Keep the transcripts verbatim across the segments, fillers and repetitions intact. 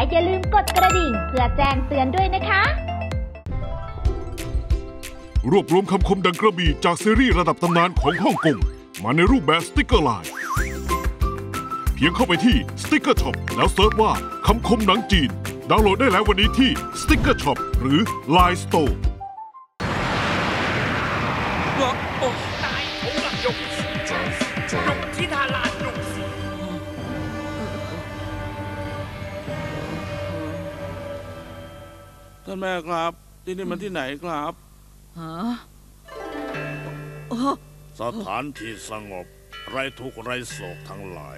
อย่าลืมกดกระดิ่งเพื่อแจ้งเตือนด้วยนะคะรวบรวมคำคมดังกระบี่จากซีรีส์ระดับตำนานของฮ่องกงมาในรูปแบบสติกเกอร์ไลน์เพียงเข้าไปที่สติกเกอร์ช็อปแล้วเซิร์ชว่าคำคมหนังจีนดาวน์โหลดได้แล้ววันนี้ที่สติกเกอร์ช็อปหรือ ไลน์ สโตร์ท่านแม่ครับที่นี่มันที่ไหนครับฮะสถานที่สงบไร้ทุกข์ไร้โศกทั้งหลาย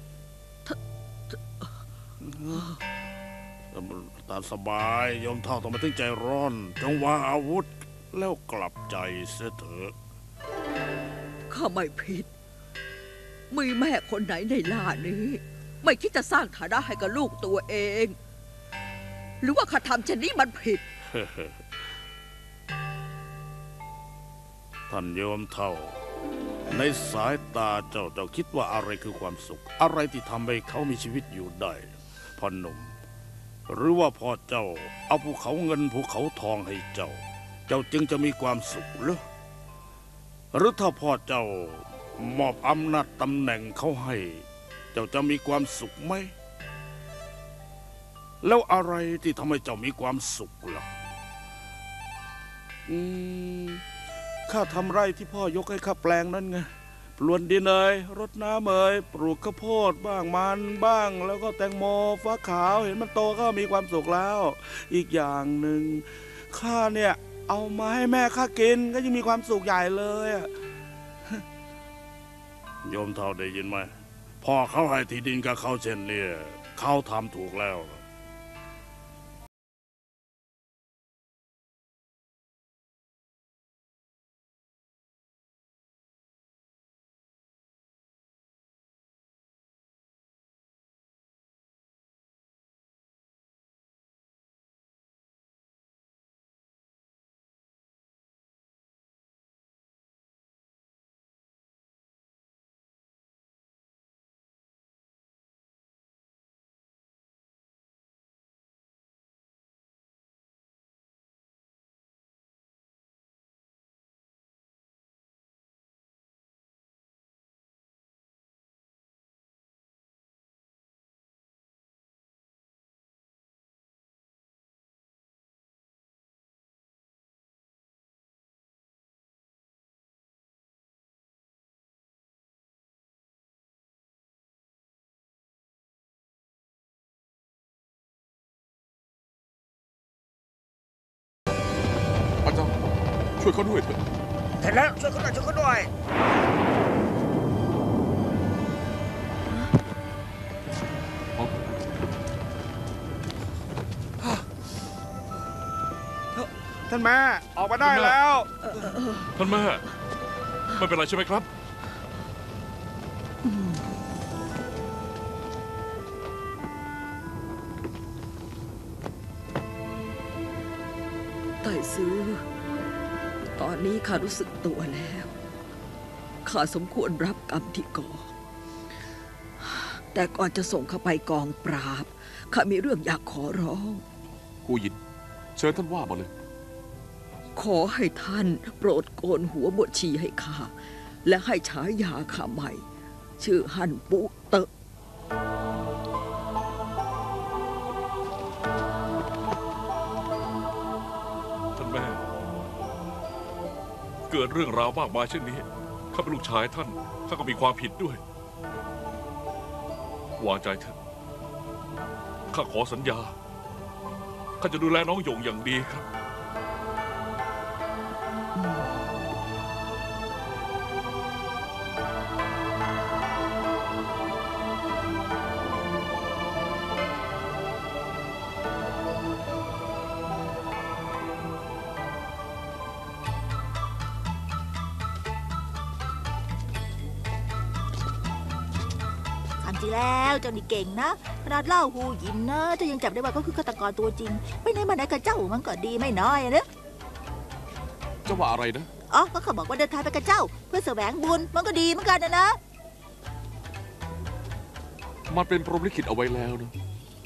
ตามสบายยอมเท่าต้องมาถึงใจร้อนจงวางอาวุธแล้วกลับใจเสียเถอะข้าไม่ผิดมีแม่คนไหนในล่านี้ไม่คิดจะสร้างฐานะให้กับลูกตัวเองหรือว่าข้าทำเช่นนี้มันผิดท่านโยมเท่าในสายตาเจ้าเจ้าคิดว่าอะไรคือความสุขอะไรที่ทำให้เขามีชีวิตอยู่ได้พ่อหนุ่มหรือว่าพ่อเจ้าเอาภูเขาเงินภูเขาทองให้เจ้าเจ้าจึงจะมีความสุขหรือหรือถ้าพ่อเจ้ามอบอำนาจตำแหน่งเขาให้เจ้าจะมีความสุขไหมแล้วอะไรที่ทำให้เจ้ามีความสุขล่ะอืมข้าทำไร่ที่พ่อยกให้ข้าแปลงนั่นไงปลวนดินเอ่ยรดน้ำเอ่ยปลูกข้าวโพดบ้างมันบ้างแล้วก็แตงโมฟ้าขาวเห็นมันโตก็มีความสุขแล้วอีกอย่างหนึ่งข้าเนี่ยเอามาให้แม่ข้ากินก็ยังมีความสุขใหญ่เลยโยมเท่าได้ยินไหมพ่อเขาให้ที่ดินกับเขาเช่นนี้เขาทำถูกแล้วอาจารย์ช่วยเขาด้วยเถอะเห็นแล้วช่วยเขาหน่อยช่วยเขาด้วยท่านแม่ออกมาได้แล้วท่านแม่ไม่เป็นไรใช่ไหมครับไต่ซื้อตอนนี้ข้ารู้สึกตัวแล้วข้าสมควรรับกรรมที่ก่อแต่ก่อนจะส่งเข้าไปกองปราบข้ามีเรื่องอยากขอร้องหูหยินเชิญท่านว่ามาเลยขอให้ท่านโปรดโกนหัวบวชชีให้ข้าและให้ฉายาข้าใหม่ชื่อฮั่นปุเตอะเกิดเรื่องราวมากมายเช่นนี้ข้าเป็นลูกชายท่านข้าก็มีความผิดด้วยวางใจเถอะข้าขอสัญญาข้าจะดูแลน้องหยงอย่างดีครับจริงแล้วเจ้านี่เก่งนะขนาดเล่าหูหยินนะเธอยังจับได้ว่าก็คือฆาตกรตัวจริงไม่ไหนมาไหนกับเจ้ามันก็ดีไม่น้อยนะเจ้าว่าอะไรนะอ๋อก็เขาบอกว่าเดินทางไปกับเจ้าเพื่อแสวงบุญมันก็ดีเหมือนกันนะนะมันเป็นพรหมลิขิตเอาไว้แล้วนะ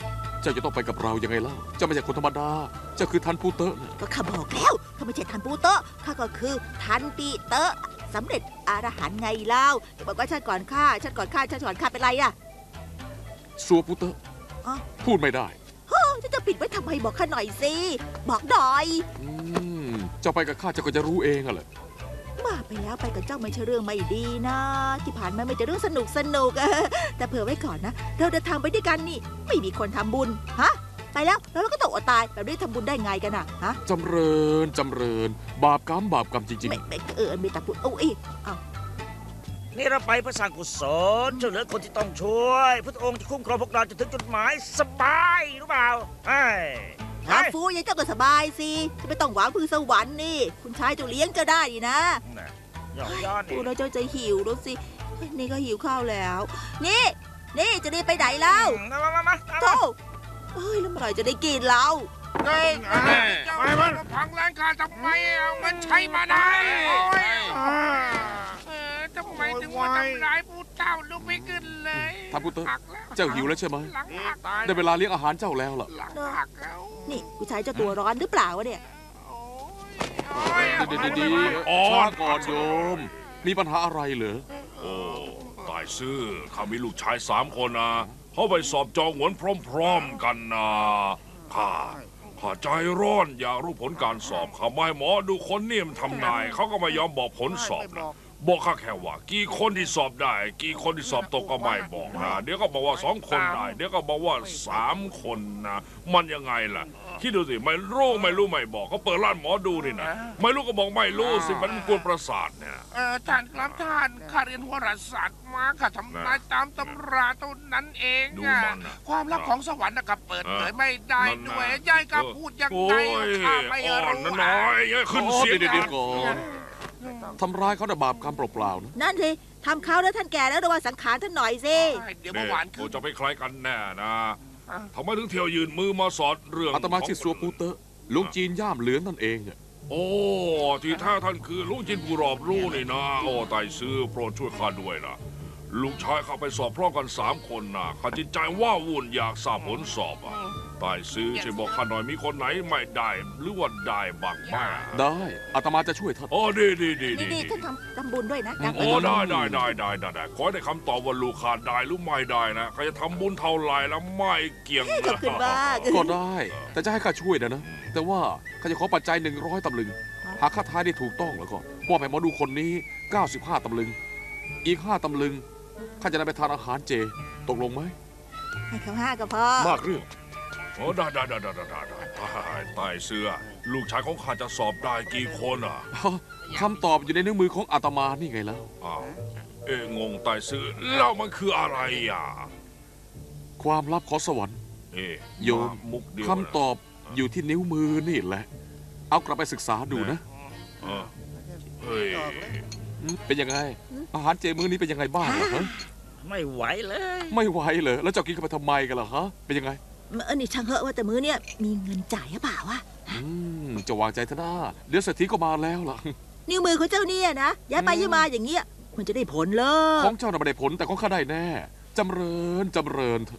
จ้าจะต้องไปกับเรายังไงเล่าเจ้าไม่ใช่คนธรรมดาเจ้าคือทันปูเตอะนะก็ข้าบอกแล้วข้าไม่ใช่ทันปูโตะข้าก็คือทันปีเตอร์สำเร็จอรหันต์ไงเล่าจะบอกว่าฉันก่อนข้าฉันก่อนข้าฉันก่อนข้าเป็นไรอะซัวปูเตอะอ๋อพูดไม่ได้เฮ้ยจะปิดไว้ทำไมบอกข้าหน่อยสิบอกหน่อยอืมเจ้าไปกับข้าเจ้าก็จะรู้เองอะแหละว่าไปแล้วไปกับเจ้าไม่ใช่เรื่องไม่ดีนะ ที่ผ่านมาไม่ใช่เรื่องสนุกสนุกอะแต่เผื่อไว้ก่อนนะ เราเดินทางไปด้วยกันนี่ไม่มีคนทำบุญฮะไปแล้วแล้วเราก็ต้องอดตายแบบนี้ทำบุญได้ไงกันนะฮะจำเริญจำเริญบาปกรรมบาปกรรมจริงไม่ไม่เออมีแต่พูดโอ้ยเอานี่เราไปเพื่อสร้างกุศลช่วยเหลือคนที่ต้องช่วยพระองค์จะคุ้มครองพวกเราจนถึงจุดหมายสบายรู้เปล่าไอ้ถามฟูยังเจ้าก็สบายสิจะไม่ต้องหวังพึ่งสวรรค์นี่คุณชายเจ้าเลี้ยงก็ได้นี่นะย้อนย้อนฟูนี่แล้วเจ้าจะหิวแล้วสินี่ก็หิวข้าวแล้ว นี่ นี่จะรีบไปไหนเล่ามามามามาโธ่เฮ้ยแล้วเมื่อไหร่จะได้กินเราเฮ้ยไม่มันพังร้านค้าทำไมเอามันใช้มาได้โอ้ยเออทำไมถึงมาทำร้ายผู้เฒ่าลุกไม่ขึ้นเลยๆทันปูเตอะหักแล้วเจ้าหิวแล้วใช่ไหมหลังหักได้เวลาเลี้ยงอาหารเจ้าแล้วล่ะหลังหักแล้วนี่ผู้ชายเจ้าตัวร้อนหรือเปล่าวะเนี่ยโอ้ยดีดีดีช้าก่อนโยม มีปัญหาอะไรเหรอโอ้ตายซื่อข้ามีลูกชายสามคนนะเขาไปสอบจองหวนพร้อมๆกันนะข้าข้าใจร้อนอยากรู้ผลการสอบข้าไม่หมอดูคนเนี่ยมนทำนายเขาก็ไม่ยอมบอกผลสอบนะบอกข้าแค่ว่า กี่คนที่สอบได้ กี่คนที่สอบตกก็ไม่บอกนะเดี๋ยวก็บอกว่าสองคนได้เดี๋ยวก็บอกว่าสามคนนะมันยังไงล่ะคิดดูสิไม่รู้ไม่รู้ไม่บอกเขาเปิดร้านหมอดูนี่นะไม่รู้ก็บอกไม่รู้สิมันกวนประสาทเนี่ยเออท่านครับท่านข้าเรียนโหราศาสตร์มาข้าทำนายตามตำราเท่านั้นเองดูอะมันน่ะความลับของสวรรค์นะครับเปิดเผยไม่ได้นั่นน่ะด้วยยายกับพูดยังโอ้ไงยข้าไม่อ่อนรู้นะน้อยขึ้นเสียงเดี๋ยวเดี๋ยวก่อนทำร้ายเขาแต่บาปกรรมเปล่าๆนะนั่นสิทำเขาแล้วท่านแก่แล้วระวังสังขารท่านหน่อยสิเดี๋ยวเมื่อวานโอ้คือจะไปใครกันแน่นะทำไมถึงเที่ยวยืนมือมาสอดเรื่องอาตมาชื่อซัวปูเตอะลุงจีนย่ามเหลืองนั่นเองอะโอ้ที่แท้ท่านคือลุงจินผู้รอบรู้นี่นะโอ้ไต่ซื้อโปรดช่วยข้าด้วยนะลูกชายข้าไปสอบพร้อมกันสามคนนะข้าจิตใจว่าวุ่นอยากทราบผลสอบอ่ะไต่ซื้อช่วยบอกข้าหน่อยมีคนไหนไม่ได้หรือว่าได้บ้างไหมได้อาตมาจะช่วยท่านโอ้ดีดีดีดีนี่นี่ท่านทำทำบุญด้วยนะนะโอ้ได้ได้ได้ได้ได้ได้ขอให้ได้คำตอบว่าลูกขาดได้หรือไม่ได้นะข้าจะทำบุญเท่าไหร่แล้วไม่เกี่ยงขอบคุณมากก็ได้ แต่จะให้ข้าช่วยนะนะ แต่ว่าข้าจะขอปัจจัยหนึ่งร้อยตำลึง หากข้าทายได้ถูกต้องแล้วก็มอบให้หมอดูคนนี้เก้าสิบห้าตำลึง อีกห้าตำลึงข้าจะนำไปทานอาหารเจ ตกลงไหมให้เขาห้าก็พอมากเรื่องโอ้ได้ได้ได้ได้ได้ได้ได้ไต่เสื้อลูกชายของข้าจะสอบได้กี่คนอ่ะคำตอบอยู่ในนิ้วมือของอาตมานี่ไงแล้วอ้าวเอ๊ะงงไต่ซื้อแล้วมันคืออะไรอ่ะความลับของสวรรค์เอ๊ะโยมมุกเดียวคำตอบอยู่ที่นิ้วมือนี่แหละ เอากลับไปศึกษาดูนะเออเฮ้ยเป็นยังไง อาหารเจมื้อนี้เป็นยังไงบ้างเหรอฮะไม่ไหวเลยไม่ไหวเหรอแล้วเจ้ากินเข้าไปทำไมกันล่ะฮะ เป็นยังไงเออนี่ช่างเหอะว่าแต่มื้อเนี่ยมีเงินจ่ายหรือเปล่าวะอืมจะวางใจเถอะนะเดี๋ยวเศรษฐีก็มาแล้วล่ะนิ้วมือของเจ้าเนี่ยนะย้ายไปย้ายมาอย่างเงี้ยมันจะได้ผลเลยของเจ้าน่ะไม่ได้ผลแต่ของข้าได้แน่จำเริญจำเริญเถอะ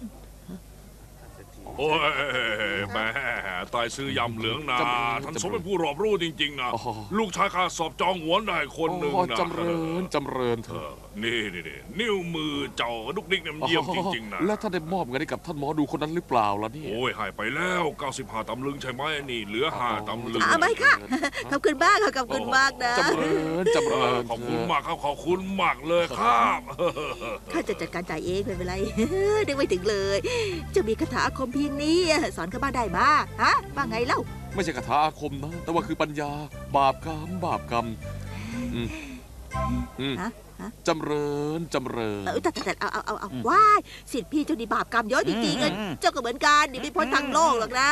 โอ้ยแม่ตายซื้อยำเหลืองนาท่านสมเป็นผู้รอบรู้จริงๆนะอ๋อลูกชายข้าสอบจองหวนได้คนหนึ่งอ๋อนะจำเริญจำเริญเถเออะอนี่นี่นี่นิ้วมือเจ้าดุกดิกเนี่ยมันเยี่ยมจริงๆนะแล้วท่านได้มอบเงินให้กับท่านหมอดูคนนั้นหรือเปล่าล่ะเนี่ยโอ้ยหายไปแล้วเก้าสิบห้าตำลึงใช่ไหมนี่เหลือห้าตำลึงเอาไหมค่ะขอบคุณมากค่ะขอบคุณมากนะจำเริญจำเอเริอญขอบคุณมากครับขอบคุณมากเลยครับข้าจะจัดการจ่ายเองไม่เป็นไร นึกไม่ถึงเลย จะมีคาถาอาคมเพียงนี้สอนข้าบ้านได้มาฮะว่าไงเล่าไม่ใช่คาถาอาคมนะ แต่ว่าคือปัญญา บาปกรรมบาปกรรมอืมอืมฮะฮะจำเริญจำเริญเออแต่แต่แต่เอาเอาเอาเอาว้ายสิทธิ์พี่เจ้าดีบาปกรรมเยอะจริงๆอะเจ้าก็เหมือนกันหนีไม่พ้นทางโลกหรอกนะ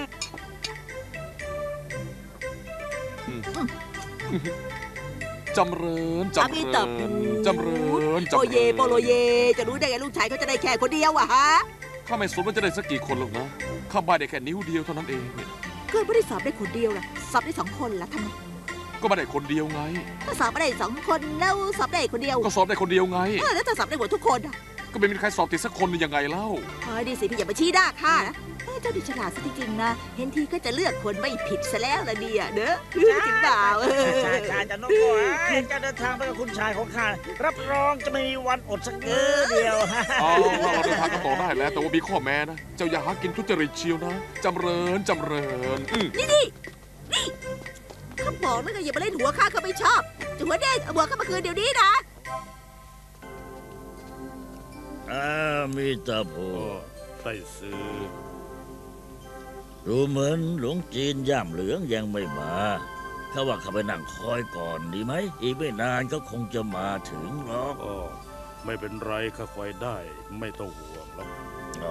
จำเริญอาจำมิเริตาญพูจำเริญจำโปเริญเยโปโลเย จะรู้ได้ไงลูกชายเขาจะได้แค่คนเดียวอะฮะข้าไม่สนว่าจะได้สักกี่คนหรอกนะข้าบ้านได้แค่นิ้วเดียวเท่านั้นเองเนี่ยเกิดไม่ได้สอบได้คนเดียวนะสอบได้สองคนละทำไมก็ไม่ได้คนเดียวไงถ้าสอบไม่ได้สองคนแล้วสอบได้คนเดียวก็สอบได้คนเดียวไงเออแล้วถ้าสอบได้หมดทุกคนอะก็ไม่มีใครสอบติดสักคนยังไงเล่าเฮ้ยดีสิพี่อย่ามาชี้หน้าข้านะเจ้าดิฉลาดซะจริงๆนะเห็นทีก็จะเลือกคนไม่ผิดซะแล้วละเนี่ยเด้อจริงเปล่าใช่ใช่จะนกหัวจะเดินทางไปกับคุณชายของข้ารับรองจะไม่มีวันอดสักมื้อเดียวเอาเราเดินทางกันต่อได้แล้วแต่ว่ามีข้อแม้นะเจ้าอย่าหากินทุจริตเชียวนะจำเริญจำเริญนี่นี่นี่ข้าบอกแล้วไงอย่ามาเล่นหัวข้าข้าไม่ชอบจะหัวเด้งเอาหัวข้ามาคืนเดี๋ยวนี้นะอามิตาโพใส่ซื้อดูเหมือนหลวงจีนย่ามเหลืองยังไม่มาข้าว่าข้าไปนั่งคอยก่อนดีไหมอีกไม่นานก็คงจะมาถึงหรอกอ๋อไม่เป็นไรข้าคอยได้ไม่ต้องห่วงหรอกอ๋อ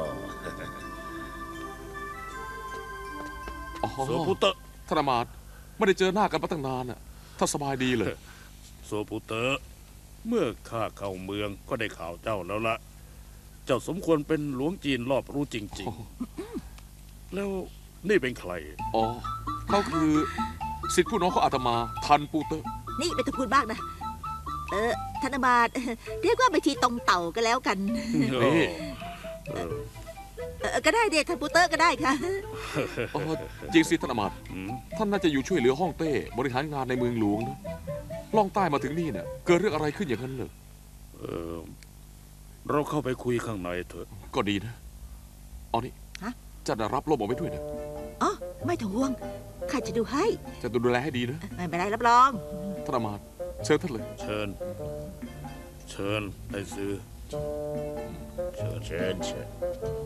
โซปุเตะธนมาศไม่ได้เจอหน้ากันมาตั้งนานอ่ะถ้าสบายดีเลยโซปุเตะเมื่อข้าเข้าเมืองก็ได้ข่าวเจ้าแล้วละเจ้าสมควรเป็นหลวงจีนรอบรู้จริงๆแล้วนี่เป็นใครอ๋อเขาคือศิษย์ผู้น้องของอาตมาทันปูเตอร์นี่ไม่ต้องพูดบ้างนะเออธนมาศเรียกว่าไปทีตรงเต่าก็แล้วกันเออก็ได้เดชท่านปูเตอร์ก็ได้ค่ะจริงสิธนมาศท่านน่าจะอยู่ช่วยเหลือฮ่องเต้บริหารงานในเมืองหลวงนะล่องใต้มาถึงนี่เนี่ยเกิดเรื่องอะไรขึ้นอย่างนั้นเหรอเออเราเข้าไปคุยข้างในเถอะก็ดีนะเอานี่จะได้รับร่มออกไปด้วยนะอ๋อไม่ต้องห่วงข้าจะดูให้จะดูแลให้ดีนะไม่เป็นไรรับรองธนมาศเชิญท่านเลยเชิญเชิญไต้ซือเชิญเชิญเชิญ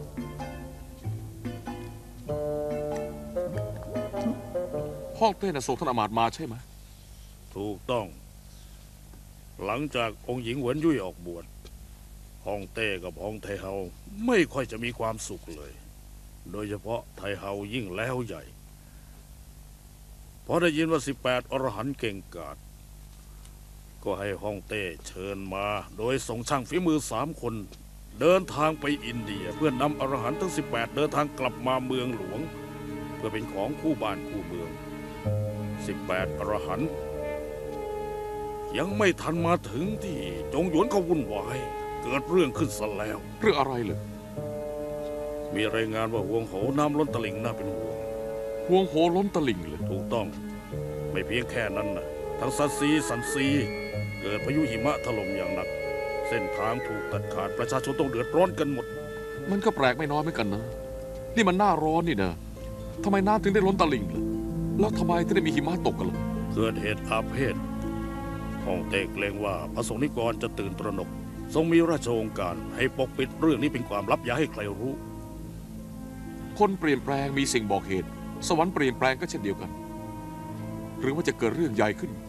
ฮ่องเต้น่ะส่งธนมาศมาใช่ไหมถูกต้องหลังจากองค์หญิงเหวินยุ่ยออกบวชฮ่องเต้กับฮ่องไทเฮาไม่ค่อยจะมีความสุขเลยโดยเฉพาะไทเฮายิ่งแล้วใหญ่พอได้ยินว่าสิบแปดอรหันต์เก่งกาจก็ให้ฮ่องเต้เชิญมาโดยส่งช่างฝีมือสามคนเดินทางไปอินเดียเพื่อนำอรหันต์ทั้งสิบแปดเดินทางกลับมาเมืองหลวงเพื่อเป็นของคู่บ้านคู่เมืองสิบแปดอรหันต์ยังไม่ทันมาถึงที่จงหยวนก็วุ่นวายเกิดเรื่องขึ้นซะแล้วเรื่องอะไรเลยมีรายงานว่าห่วงโหน้ำล้นตลิ่งน่าเป็นห่วงห่วงโหล้นตลิ่งเลยถูกต้องไม่เพียงแค่นั้นนะทั้งซัสซีสันซีเกิดพายุหิมะถล่มอย่างหนักเส้นทางถูกตัดขาดประชาชนต้องเดือดร้อนกันหมดมันก็แปลกไม่น้อยเหมือนกันนะนี่มันหน้าร้อนนี่นะทำไมน้ำถึงได้ล้นตลิ่งล่ะแล้วทำไมถึงได้มีหิมะตกกันล่ะเกิดเหตุอาเพศฮ่องเต้เกรงว่าพระสงฆ์นิกรจะตื่นตระหนกทรงมีราชโองการให้ปกปิดเรื่องนี้เป็นความลับอย่าให้ใครรู้คนเปลี่ยนแปลงมีสิ่งบอกเหตุสวรรค์เปลี่ยนแปลงก็เช่นเดียวกันหรือว่าจะเกิดเรื่องใหญ่ขึ้น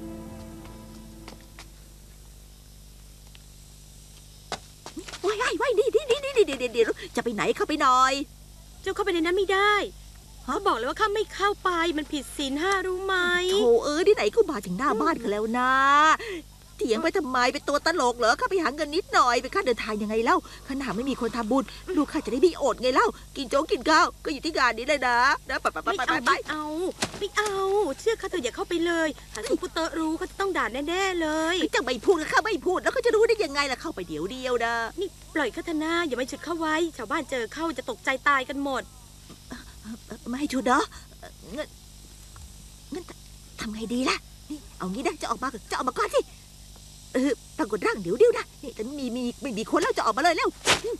ว้ายว้ายดีดีดีดีดีดีจะไปไหนเข้าไปหน่อยเจ้าเข้าไปในนั้นไม่ได้เขาบอกเลยว่าข้าไม่เข้าไปมันผิดศีลห้ารู้ไหมโธ่เออที่ไหนก็มาถึงหน้าบ้านกันแล้วนะเถียงไปทำไมเป็นตัวตลกเหรอข้าไปหาเงินนิดหน่อยไปค่าเดินทางยังไงเล่าขนาดไม่มีคนทำบุญลูกข้าจะได้ไม่อดไงเล่ากินโจ๊กกินข้าวก็อยู่ที่งานนี้เลยนะนะไปไปไปไปไปไม่เอาไม่เอาเชื่อข้าเถอะอย่าเข้าไปเลยถ้าสุพุเตอร์รู้เขาจะต้องด่าแน่ๆเลยจะไม่พูดข้าไม่พูดแล้วเขาจะรู้ได้ยังไงล่ะเข้าไปเดี๋ยวเดียวนะนี่ปล่อยข้าเถอะนะอย่าไปฉุดเข้าไว้ชาวบ้านเจอเข้าจะตกใจตายกันหมดไม่ให้ชุดเนาะเงินเงินทำไงดีล่ะนี่เอางี้นะจะออกมาจะออกมาก่อนสิเออปรากฏร่างเดี๋ยวเดียวนะนี่แต่มีมีไม่มีคนแล้วจะออกมาเลยแล้ว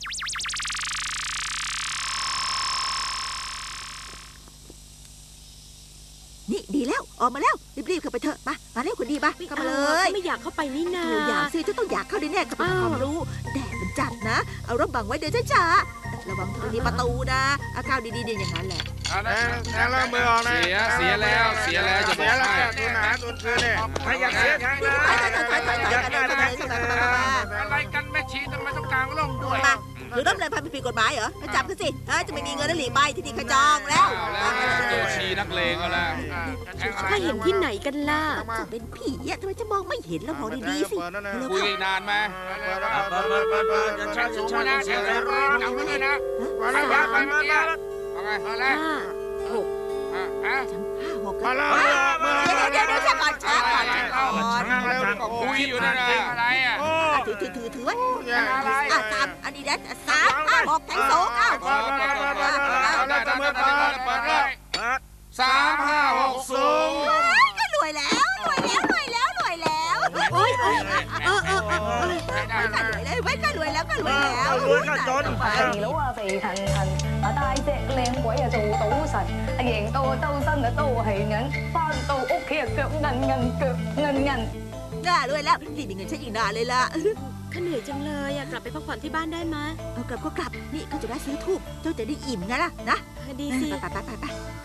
นี่ดีแล้วออกมาแล้วรีบๆเข้าไปเถอะมามาเร็วคนดีมาเข้ามาเลยไม่อยากเข้าไปนี่นาอยากสิจะต้องอยากเข้าแน่ๆกับความรู้แดดมันจัดนะเอาร่มบังไว้เดี๋ยวช้าๆระวังทางนี้ประตูนะอาการดีๆเนี่ยอย่างนั้นแหละแล้วแล้วมือออกนะเสียเสียแล้วเสียแล้วจะบอกให้ดูหนาตุนคืนเนี่ยไม่อยากเสียทางนะอยากได้อะไรกันแม่ชีทำไมต้องกลางร่มด้วยหรือร่มเลยพันผิดกฎหมายเหรอไปจับกันสิจะไม่มีเงินแล้วหลีกไปที่นี่ขจองแล้วชีนักเลงก็แล้วถ้าเห็นที่ไหนกันล่ะจะเป็นผีอ่ะทำไมจะมองไม่เห็นแล้วมองดีๆสิคุยนานไหมเปิดเปิดเปิดเปิดจะชักสูงนะเสียงร้องจับเลยนะไปแล้วไปแล้วเอาไงเอาแล้วหกอ่ะอ่ะห้าหกมาแล้วเดี๋ยวเดี๋ยวเดี๋ยวช้าก่อนช้าก่อนช้าเร็วคุยอยู่นะอะไรอ่ะโอ้ถือถือถือถือไว้อะไรอ่ะสามอันนี้นะสามอ่ะบอกแทงสองอ้าวเปิดเปิดเปิดเปิดเปิดจะมือเปิดเปิดเลยสามห้าหกสูงก็รวยแล้วรวยแล้วรวยแล้วรวยแล้วโอ๊ยเออเออเออไม่ก็รวยเลยไม่ก็รวยแล้วก็รวยแล้วรวยก็จน大佬啊肥騰騰，啊大隻靚鬼啊做賭神，啊贏到周身啊都係銀，翻到屋企啊腳韌韌腳韌韌。 น่ารวยแล้วรีบมีเงินใช้อีกนานเลยล่ะข้าเหนื่อยจังเลยอะกลับไปพักผ่อนที่บ้านได้ไหมเอากลับก็กลับนี่ก็จะได้ซื้อทูบเจ้าจะได้อิ่มไงล่ะนะดีสิไปไปไปไปไป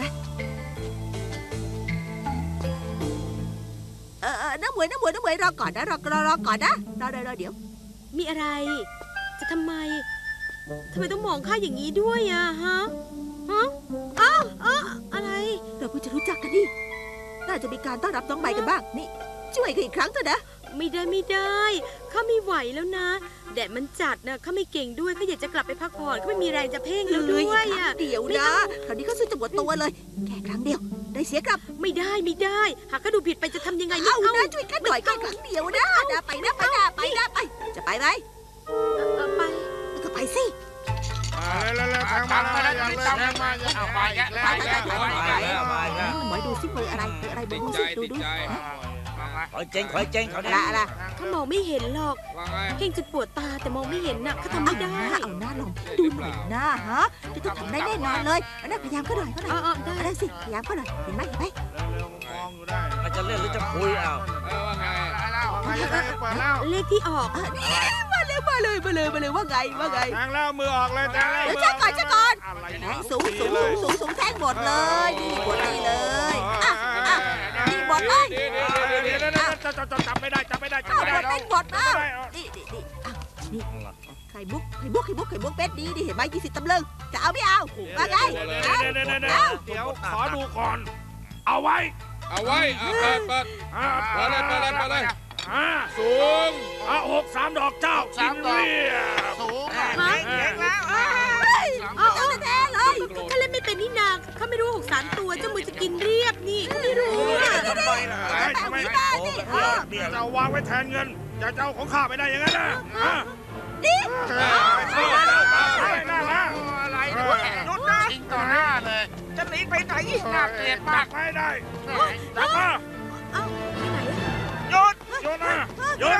เออเออน้ำหมวยน้ำหมวยน้ำหมวยรอก่อนนะรอรอรอก่อนนะรอรอรอเดี๋ยวมีอะไร จะทำไมทำไมต้องมองข้าอย่างนี้ด้วยอะฮะฮะอ้าวอ้าวอะไรเราเพิ่งจะรู้จักกันดิน่าจะมีการต้อนรับน้องใบกันบ้างนี่ช่วยกันอีกครั้งเถอะนะไม่ได้ไม่ได้ข้าไม่ไหวแล้วนะแดดมันจัดนะข้าไม่เก่งด้วยข้าอยากจะกลับไปพักผ่อนข้าไม่มีแรงจะเพ่งแล้วด้วยอีกครั้อะงเดียวนะคราวนี้เขาซื้อจะหมดตัวเลยแค่ครั้งเดียวได้เสียกลับไม่ได้ไม่ได้ หากข้าดูผิดไปจะทำยังไงไม่เอาเอานะช่วยกันหน่อยแค่ครั้งเดียวนะนะไปนะไปนะไปนะไปจะไปไหมเอาไปก็ไปสิเร็วเร็วทางมาแล้วอย่างเลยทางมาเอาไปแกแล้วไปไปไปแกไปแล้วไปหมอยดูสิเบอร์อะไรเบอร์อะไรดูสิดูดูขอเจ๊งขอเจ๊งเขาอะได้ไรอะไรข้ามองไม่เห็นหรอกว่าไงเพ่งจนปวดตาแต่มองไม่เห็นน่ะข้าทำไม่ได้เอาหน้าลองดูหน่อยหน้าฮะจะต้องทำได้แน่นอนเลยเอาหน้าพยายามก็หน่อยก็หน่เออยอเออได้อะไรสิพยายามก็หน่อยเห็นไหมเห็นไหมมองอยู่ได้มันจะเล่นหรือจะคุยเอาเออว่าไงแล้วว่าไงเปิดแล้วเลขที่ออกอ่ะนี่มาเลยมาเลยมาเลยมาเลยว่าไงว่าไงแทงแล้วมือออกเลยแทงแล้วเดี๋ยวเช็คก่อนเช็คก่อนอะไรแทงสูงสูงสูงสูงสูงแทงหมดเลยนี่หมดนี่เลยอ่ะอ่ะนี่หมดเลยเดี๋ยวเดี๋ยวเดี๋ยวเดี๋ยวจะจะจับไม่ได้จับไม่ได้จับเอาไม่หมได้ดเป็นหมดเอานี่นี่นี่อ่ะนี่ไข่มุกไข่มุกไข่มุกไข่มุกเป็ดดีดิเห็นไหมยี่สิบตำลึงจะเอาไม่เอาว่าไงเอาเดี๋ยวเดี๋ยวเดี๋ยวเอาเดี๋ยวขอดูก่อน เอาไว้เอาไว้เอาเปิดเปิดอ่าเปิดเลยเปิดเลยเปิดเลยอ่าสูงอ่าหกสามดอกเจ้ากินเรียบสูงฮะเก่งแล้วเอาเอาแท้ๆเลยข้าเล่นไม่เป็นนี่นาข้าไม่รู้หกสามตัวเจ้ามือจะกินเรียบนี่ข้าไม่รู้อะทำไมล่ะทำไมจะวางไว้แทนเงินจะเจ้าของข้าไม่ได้อย่างนั้นนะฮะนี่ไม่ได้แล้วอะไรเนี่ยนุดนะทิ้งต่อหน้าเลยจะหนีไปไหนน่าเกลียดมากไม่ได้จับมาเอาไปไหนอะหยุดหยุดนะหยุด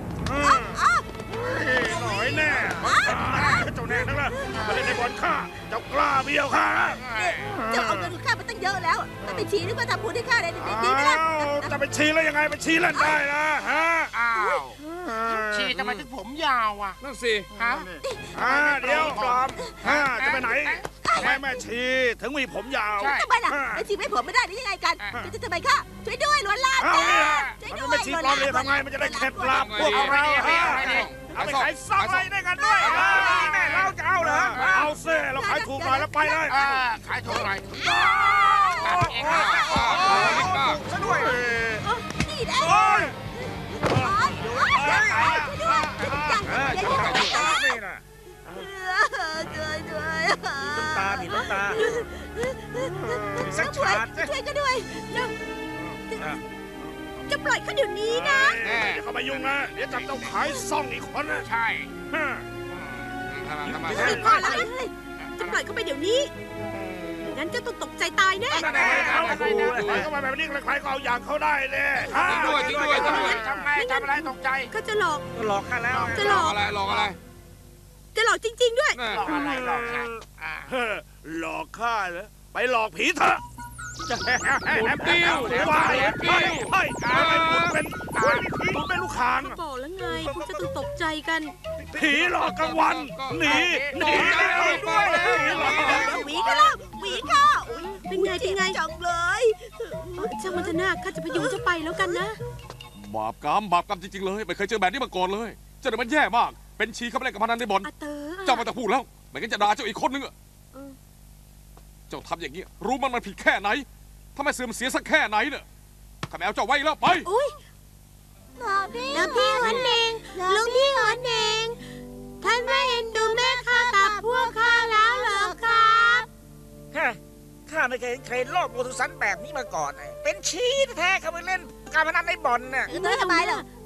หน่อยแน่เจ้าแน่นักละมาเล่นในบอลข้าเจ้ากล้าเบี้ยวข้าจะเอาเงินข้ามาตั้งเยอะแล้วไม่ไปชี้หรือว่าทำบุญให้ข้าได้ดีไหมล่ะจะไปชี้แล้วยังไงไปชี้เล่นได้นะฮะอ้าวชี้ทำไมถึงผมยาวอ่ะนั่นสิฮะอ่าเดี๋ยวปลอมฮะจะไปไหนแม่แม่ชีถึงมีผมยาวทำไมล่ะไอ้ชี้ไม่ผมไม่ได้หรือยังไงกันจะทำไมข้าช่วยด้วยล้วนลามเอาเนี่ยช่วยมันด้วยไม่ชี้ปลอมเลยทำไงมันจะได้เข็ดหลาบพวกเราฮะเอาไปขายซ่องอะไรได้กันด้วยแม่เราจะเอาเหรอเอาเซ่เราขายถูกหน่อยแล้วไปเลยขายเท่าไหร่เองซะด้วยนี่แหละโอ้ยช่วยด้วยช่วยด้วยช่วยด้วยตาบีบตาสักช่วยชาติช่วยกันด้วยจะปล่อยข้าเดี๋ยวนี้นะอย่าเข้ามายุ่งนะเดี๋ยวจับเจ้าขายซ่องอีกคนนะใช่ฮะทำไมไม่พอแล้วจะปล่อยเข้าไปเดี๋ยวนี้งั้นเจ้าต้องตกใจตายแน่นั่นเองเขาเข้ามาแบบนี้ใครๆก็เอาอย่างเขาได้เลยจริงด้วยจริงด้วยจริงด้วยทำไงทำอะไรตกใจเขาจะหลอกหลอกข้าแล้วจะหหลลออก กอะไรหลอกอะไรจะหลอกจริง ๆ ด้วยน่ะหลอกอะไรหลอกข้าหลอกข้าเหรอไปหลอกผีเถอะหมุนติ้วไปไปไปไปบุญเป็นบุญเป็นลูกคางบอกแล้วไงพวกเจ้าต้องตกใจกันผีหลอกกลางวันหนีหนีด้วยผีหลอกหวีกันแล้วหวีค่ะเป็นไงเป็นไงจังเลยช่างมันเถอะนะข้าจะพยุงเจ้าไปแล้วกันนะบาปกรรมบาปกรรมจริงๆเลยไม่เคยเจอแบบนี้มาก่อนเลยเจ้าเนี่ยมันแย่มากเป็นชีเข้าไปเล่นกับพนันในบ่อนอาเตอร์เจ้าไม่ต้องพูดแล้วไม่งั้นจะด่าเจ้าอีกคนนึงอะเจ้าทำอย่างนี้รู้มันมันผิดแค่ไหนถ้าไม่เสื่อมเสียสักแค่ไหนเนี่ยข้าไม่เอาเจ้าไว้แล้วไปอุ้ยพี่แล้วพี่หัวเนงลุงพี่หัวเนงท่านไม่เอ็นดูแม่ข้ากับพวกข้าแล้วเหรอครับฮะข้าไม่เคยเห็นใครรอบโมทุสันแบบนี้มาก่อน เป็นชี้แท้เขาไปเล่นการพนันในบ่อนน่ะเออทำไมล่ะ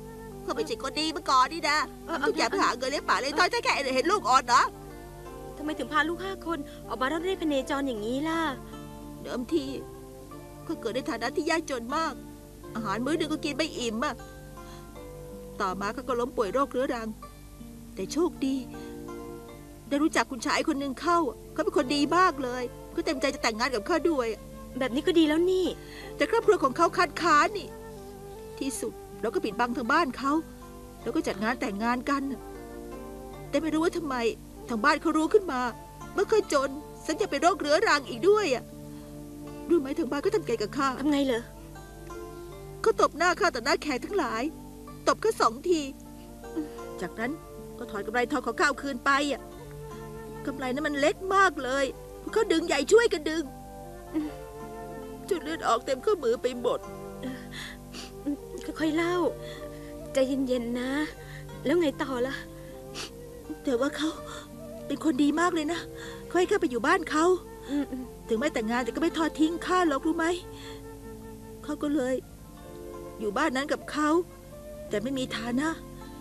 ก็ไม่ใช่คนดีมาก่อนนี่นะทุกอย่างเพื่อหาเงินเลี้ยงป่าเลี้ยงท้อยแค่เห็นลูกอ่อนเหรอทำไมถึงพาลูกห้าคนออกมาร่อนเร่พเนจรอย่างนี้ล่ะเดิมทีก็เกิดในฐานะที่ยากจนมากอาหารมื้อหนึ่งก็กินไม่อิ่มอะต่อมาก็ล้มป่วยโรคเรื้อรังแต่โชคดีได้รู้จักคุณชายคนหนึ่งเข้าเขาเป็นคนดีมากเลยก็เต็มใจจะแต่งงานกับข้าด้วยแบบนี้ก็ดีแล้วนี่แต่ครอบครัวของเขาคัดค้านนี่ที่สุดเราก็ปิดบังทางบ้านเขาแล้วก็จัดงานแต่งงานกันแต่ไม่รู้ว่าทำไมทางบ้านเขารู้ขึ้นมาเมื่อเคยจนสัญญาเป็นโรคเรื้อรังอีกด้วยอ่ะรู้ไหมทางบ้านก็ทำไงกับข้าทำไงเหรอเขาตบหน้าข้าต่อหน้าแขกทั้งหลายตบแค่สองทีจากนั้นก็ถอนกำไรทองของข้าคืนไปอ่ะกำไรนั้นมันเล็กมากเลยพวกเขาดึงใหญ่ช่วยกันดึงจนเลือดออกเต็มข้อมือไปหมดค่อยๆเล่าใจเย็นๆนะแล้วไงต่อล่ะแต่ว่าเขาเป็นคนดีมากเลยนะเขาให้ข้าไปอยู่บ้านเขาถึงไม่แต่งงานแต่ก็ไม่ทอดทิ้งข้าหรอกรู้ไหมเขาก็เลยอยู่บ้านนั้นกับเขาแต่ไม่มีฐานะ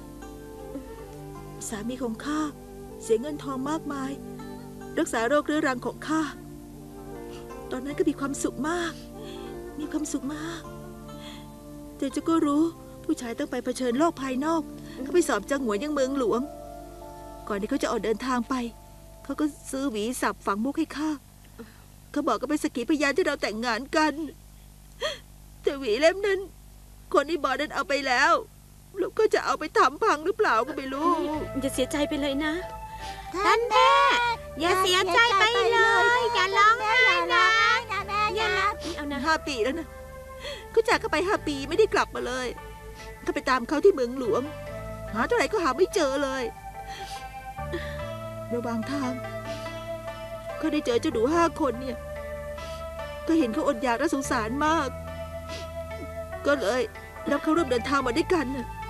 สามีของข้าเสียเงินทองมากมายรักษาโรคเรื้อรังของข้าตอนนั้นก็มีความสุขมากมีความสุขมากแต่เจ้าก็รู้ผู้ชายต้องไปเผชิญโลกภายนอกเขาไปสอบจังหวยยังเมืองหลวงก่อนที่เขาจะออกเดินทางไปเขาก็ซื้อหวีสับฝังมุกให้ข้าเขาบอกก็เป็นสักขีพยานที่เราแต่งงานกันแต่หวีเล่มนั้นคนที่บอกนั้นเอาไปแล้วแล้วก็จะเอาไปทำพังหรือเปล่าก็ไม่รู้อย่าเสียใจไปเลยนะท่านแม่อย่าเสียใจไปเลยอย่าร้องไห้นะอย่าเอานะห้าปีแล้วนะเขาจากเขาไปห้าปีไม่ได้กลับมาเลยเขาไปตามเขาที่เมืองหลวงหาเท่าไหร่ก็หาไม่เจอเลยระหว่างทางเขาได้เจอเจ้าหนูห้าคนเนี่ยก็เห็นเขาอดอยากและสงสารมากก็เลยรับเขาร่วมเดินทางมาด้วยกัน